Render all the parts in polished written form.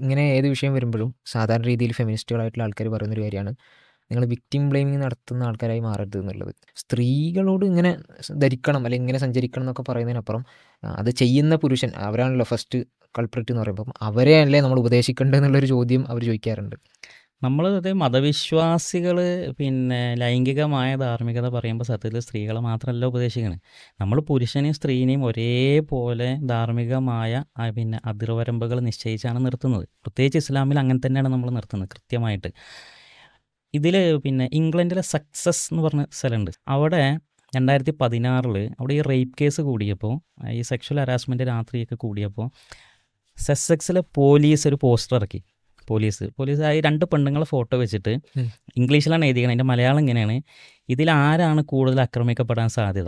ഇങ്ങനെ ഏത് വിഷയം വരുമ്പോഴും സാധാരണ രീതിയിൽ ഫെമിനിസ്റ്റുകളായിട്ടുള്ള ആൾക്കാർ പറയുന്നൊരു കാര്യമാണ്, നിങ്ങൾ വിക്ടിം ബ്ലെയിമിങ് നടത്തുന്ന ആൾക്കാരായി മാറരുത് എന്നുള്ളത്. സ്ത്രീകളോട് ഇങ്ങനെ ധരിക്കണം അല്ലെങ്കിൽ ഇങ്ങനെ സഞ്ചരിക്കണം എന്നൊക്കെ പറയുന്നതിനപ്പുറം അത് ചെയ്യുന്ന പുരുഷൻ അവരാണല്ലോ ഫസ്റ്റ് കൾപ്രിറ്റ് എന്ന് പറയുമ്പം അവരെ അല്ലേ നമ്മൾ ഉപദേശിക്കേണ്ടത് എന്നുള്ളൊരു ചോദ്യം അവർ ചോദിക്കാറുണ്ട്. നമ്മൾ അത് മതവിശ്വാസികൾ പിന്നെ ലൈംഗികമായ ധാർമ്മികത പറയുമ്പോൾ സത്യത്തിൽ സ്ത്രീകളെ മാത്രമല്ല ഉപദേശിക്കുന്നത്. നമ്മൾ പുരുഷനെയും സ്ത്രീനെയും ഒരേപോലെ ധാർമ്മികമായ പിന്നെ അതിർവരമ്പുകൾ നിശ്ചയിച്ചാണ് നിർത്തുന്നത്. പ്രത്യേകിച്ച് ഇസ്ലാമിൽ അങ്ങനെ തന്നെയാണ് നമ്മൾ നിർത്തുന്നത് കൃത്യമായിട്ട്. ഇതിൽ പിന്നെ ഇംഗ്ലണ്ടിലെ സക്സസ് എന്ന് പറഞ്ഞ സ്ഥലമുണ്ട്. അവിടെ 2016 അവിടെ ഈ റേപ്പ് കേസ് കൂടിയപ്പോൾ, ഈ സെക്ഷൽ ഹരാസ്മെൻറ്റ് രാത്രിയൊക്കെ കൂടിയപ്പോൾ സസെക്സിലെ പോലീസ് ഒരു പോസ്റ്റർ ഇറക്കി. പോലീസ് ആ 2 പെണ്ണുങ്ങളെ ഫോട്ടോ വെച്ചിട്ട് ഇംഗ്ലീഷിലാണ് എഴുതിയത്. അതിൻ്റെ മലയാളം ഇങ്ങനെയാണ്: ഇതിലാരാണ് കൂടുതൽ ആക്രമിക്കപ്പെടാൻ സാധ്യത?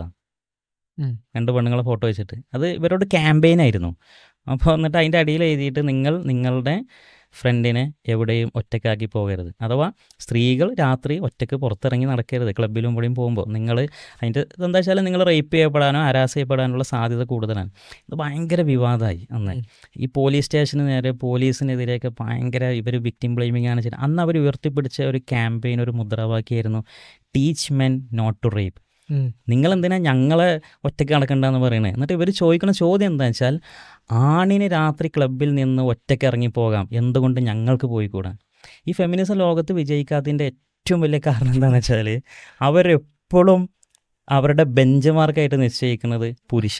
2 പെണ്ണുങ്ങളെ ഫോട്ടോ വെച്ചിട്ട് അത് ഇവരോട് ക്യാമ്പയിനായിരുന്നു. അപ്പോൾ എന്നിട്ട് അതിൻ്റെ അടിയിൽ എഴുതിയിട്ട് നിങ്ങളുടെ ഫ്രണ്ടിനെ എവിടെയും ഒറ്റയ്ക്കാക്കി പോകരുത്, അഥവാ സ്ത്രീകൾ രാത്രി ഒറ്റയ്ക്ക് പുറത്തിറങ്ങി നടക്കരുത്. ക്ലബ്ബിലും ഇവിടെയും പോകുമ്പോൾ നിങ്ങൾ അതിൻ്റെ ഇതെന്താ വെച്ചാൽ നിങ്ങൾ റേപ്പ് ചെയ്യപ്പെടാനോ ഹരാസ് ചെയ്യപ്പെടാനുള്ള സാധ്യത കൂടുതലാണ്. ഇത് ഭയങ്കര വിവാദമായി അന്ന്. ഈ പോലീസ് സ്റ്റേഷന് നേരെ പോലീസിനെതിരെയൊക്കെ ഭയങ്കര ഇവർ വിക്ടിം ബ്ലെയിമിംഗ് ആണ് ചെയ്യുന്നത്. അന്ന് അവർ ഉയർത്തിപ്പിടിച്ച ഒരു ക്യാമ്പയിൻ, ഒരു മുദ്രാവാക്യമായിരുന്നു teach men not to rape. നിങ്ങളെന്തിനാ ഞങ്ങളെ ഒറ്റയ്ക്ക് നടക്കണ്ടെന്ന് പറയണേ? എന്നിട്ട് ഇവർ ചോദിക്കുന്ന ചോദ്യം എന്താ വെച്ചാൽ, ആണിന് രാത്രി ക്ലബ്ബിൽ നിന്ന് ഒറ്റയ്ക്ക് ഇറങ്ങിപ്പോകാം, എന്തുകൊണ്ട് ഞങ്ങൾക്ക് പോയിക്കൂടാ? ഈ ഫെമിനിസം ലോകത്ത് വിജയിക്കാത്തതിൻ്റെ ഏറ്റവും വലിയ കാരണം എന്താണെന്ന് വെച്ചാൽ അവരെപ്പോഴും അവരുടെ ബെഞ്ച് മാർക്കായിട്ട് നിശ്ചയിക്കുന്നത്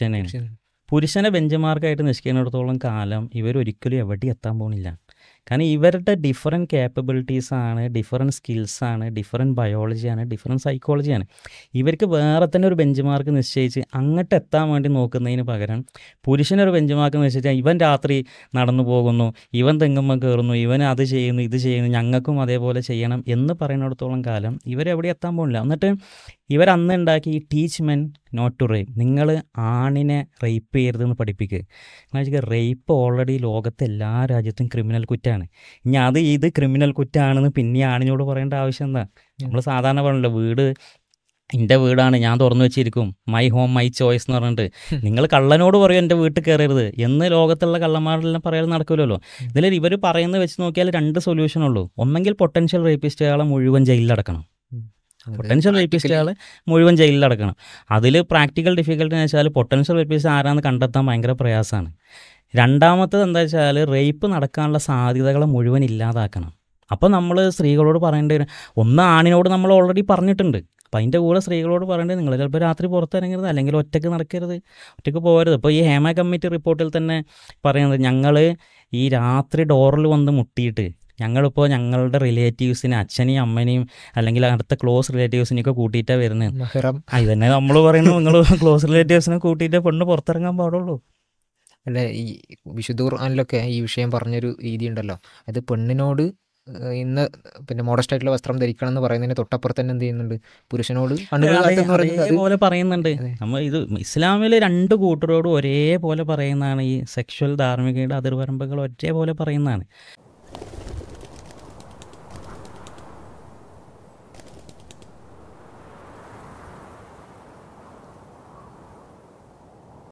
പുരുഷനെ ബെഞ്ച് മാർക്കായിട്ട് നിശ്ചയിക്കുന്നിടത്തോളം കാലം ഇവരൊരിക്കലും എവിടെ എത്താൻ പോകുന്നില്ല. കാരണം ഇവരുടെ ഡിഫറെൻറ്റ് ക്യാപ്പബിലിറ്റീസാണ്, ഡിഫറെൻറ്റ് സ്കിൽസാണ്, ഡിഫറെൻറ്റ് ബയോളജിയാണ്, ഡിഫറെൻറ്റ് സൈക്കോളജിയാണ്. ഇവർക്ക് വേറെ തന്നെ ഒരു ബെഞ്ച് മാർക്ക് നിശ്ചയിച്ച് അങ്ങോട്ട് എത്താൻ വേണ്ടി നോക്കുന്നതിന് പകരം പുരുഷനൊരു ബെഞ്ച് മാർക്ക് നിശ്ചയിച്ചാൽ ഇവൻ രാത്രി നടന്നു പോകുന്നു, ഇവൻ തെങ്ങുമ്പോൾ കയറുന്നു, ഇവൻ അത് ചെയ്യുന്നു, ഇത് ചെയ്യുന്നു, ഞങ്ങൾക്കും അതേപോലെ ചെയ്യണം എന്ന് പറയുന്നിടത്തോളം കാലം ഇവരെവിടെ എത്താൻ പോകുന്നില്ല. എന്നിട്ട് ഇവരന്ന് ഉണ്ടാക്കി ഈ teach men not to rape, നിങ്ങൾ ആണിനെ റേപ്പ് ചെയ്യരുതെന്ന് പഠിപ്പിക്കുക. എന്ന് വെച്ചാൽ റേപ്പ് ഓൾറെഡി ലോകത്തെ എല്ലാ രാജ്യത്തും ക്രിമിനൽ കുറ്റമാണ്. ഇനി ഇത് ക്രിമിനൽ കുറ്റമാണെന്ന് പിന്നെ ആണിനോട് പറയേണ്ട ആവശ്യം എന്താ? നമ്മൾ സാധാരണ പറഞ്ഞല്ലോ, എൻ്റെ വീടാണ്, ഞാൻ തുറന്നു വെച്ചിരിക്കും, മൈ ഹോം മൈ ചോയ്സ് എന്ന് പറഞ്ഞിട്ട്. നിങ്ങൾ കള്ളനോട് പറയും എൻ്റെ വീട്ടിൽ കയറരുത് എന്ന് ലോകത്തുള്ള കള്ളന്മാരെല്ലാം പറയാൻ നടക്കില്ലല്ലോ. ഇതിൽ ഇവർ പറയുന്നത് വെച്ച് നോക്കിയാൽ 2 സൊല്യൂഷനുള്ളൂ. ഒന്നെങ്കിൽ പൊട്ടൻഷ്യൽ റേപ്പിസ്റ്റുകളെ മുഴുവൻ ജയിലിലടക്കണം, പൊട്ടൻഷ്യൽ റേപ്പിസ്റ്റുകളെ മുഴുവൻ ജയിലിലടക്കണം. അതിൽ പ്രാക്ടിക്കൽ ഡിഫിക്കൽട്ടി എന്ന് വെച്ചാൽ പൊട്ടൻഷ്യൽ റേപ്പിസ്റ്റ് ആരാന്ന് കണ്ടെത്താൻ ഭയങ്കര പ്രയാസമാണ്. രണ്ടാമത്തത് എന്താ വെച്ചാൽ റേപ്പ് നടക്കാനുള്ള സാധ്യതകളെ മുഴുവൻ ഇല്ലാതാക്കണം. അപ്പോൾ നമ്മൾ സ്ത്രീകളോട് പറയേണ്ടി വരും, ഒന്ന് ആണിനോട് നമ്മൾ ഓൾറെഡി പറഞ്ഞിട്ടുണ്ട്, അപ്പോൾ അതിൻ്റെ കൂടെ സ്ത്രീകളോട് പറയേണ്ടത് നിങ്ങൾ ചിലപ്പോൾ രാത്രി പുറത്തിറങ്ങരുത്, അല്ലെങ്കിൽ ഒറ്റയ്ക്ക് നടക്കരുത്, ഒറ്റയ്ക്ക് പോകരുത്. ഇപ്പോൾ ഈ ഹേമ കമ്മിറ്റി റിപ്പോർട്ടിൽ തന്നെ പറയുന്നത്, ഞങ്ങൾ ഈ രാത്രി ഡോറിൽ വന്ന് മുട്ടിയിട്ട് ഞങ്ങളിപ്പോൾ ഞങ്ങളുടെ റിലേറ്റീവ്സിനെ, അച്ഛനെയും അമ്മനെയും അല്ലെങ്കിൽ അടുത്ത ക്ലോസ് റിലേറ്റീവ്സിനെയൊക്കെ കൂട്ടിയിട്ടാണ് വരുന്നത്. ഇതന്നെ നമ്മൾ പറയുന്നു, നിങ്ങൾ ക്ലോസ് റിലേറ്റീവ്സിനെ കൂട്ടിയിട്ട് പെണ്ണ് പുറത്തിറങ്ങാൻ പാടുള്ളൂ. അല്ല, ഈ വിശുദ്ധ ഖുർആനിലൊക്കെ ഈ വിഷയം പറഞ്ഞൊരു രീതി ഉണ്ടല്ലോ, അത് പെണ്ണിനോട് ഇന്ന് പിന്നെ മോഡസ്റ്റ് ആയിട്ടുള്ള വസ്ത്രം ധരിക്കണം എന്ന് പറയുന്നതിന് തൊട്ടപ്പുറത്ത് തന്നെ എന്ത് ചെയ്യുന്നുണ്ട്, പുരുഷനോട് ഒരേപോലെ പറയുന്നുണ്ട്. നമ്മൾ ഇത് ഇസ്ലാമിൽ 2 കൂട്ടരോടും ഒരേപോലെ പറയുന്നതാണ്. ഈ സെക്ഷൽ ധാർമ്മികയുടെ അതിർവരമ്പുകൾ ഒരേപോലെ പറയുന്നതാണ്.